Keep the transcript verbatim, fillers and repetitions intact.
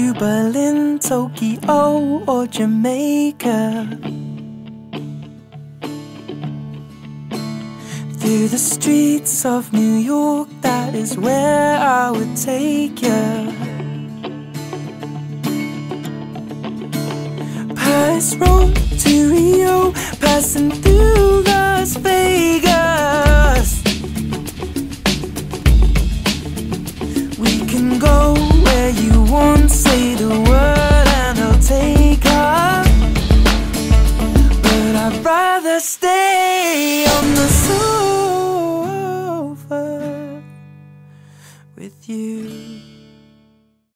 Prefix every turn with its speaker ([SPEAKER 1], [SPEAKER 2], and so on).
[SPEAKER 1] to Berlin, Tokyo, or Jamaica. Through the streets of New York, that is where I would take you. Paris, Rome to Rio, passing through Las Vegas.